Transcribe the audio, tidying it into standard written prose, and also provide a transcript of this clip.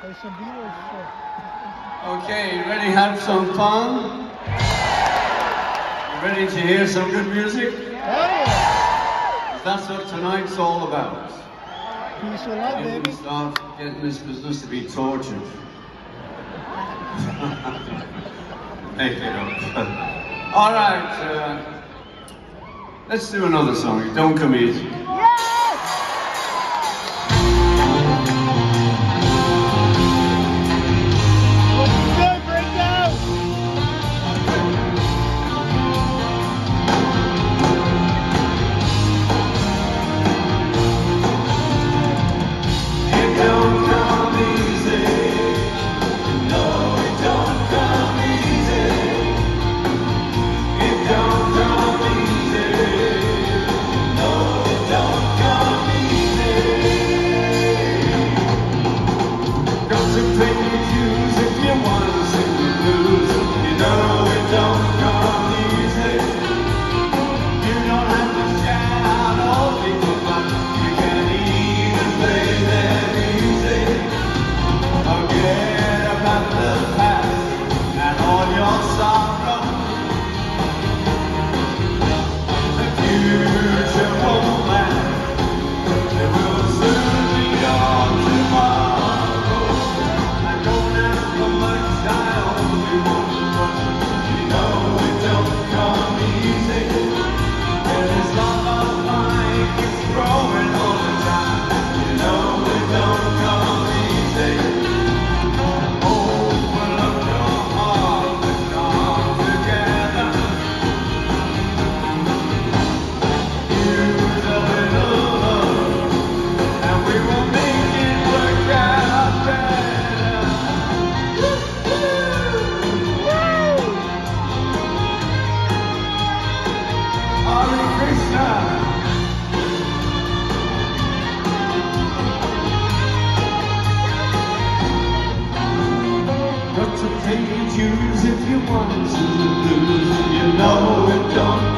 Okay, you ready to have some fun? You ready to hear some good music? That's what tonight's all about. Peace and love, baby. Start getting this business to be tortured. Make it up. All right, let's do another song. Don't Come Easy. Take your dues if you want to lose. You know it don't